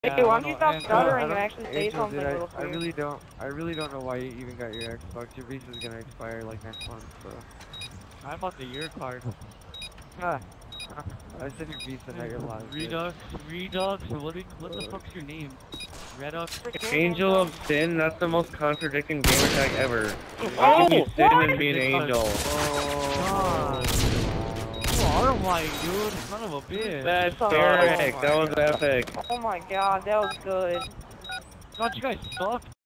Hey, why don't you stop stuttering and actually say Angel, something real I quick? really don't know why you even got your Xbox. Your visa is gonna expire like next month, so. I bought the year card. Ah, I said your visa, not your live. Redux, what the fuck's your name? Redux? Angel of Sin, that's the most contradicting gamer tag ever. Oh, You sin and be an angel. Oh, you are white, dude. Son of a bitch. That's epic. That was epic. Oh my god, that was good. Thought you guys sucked.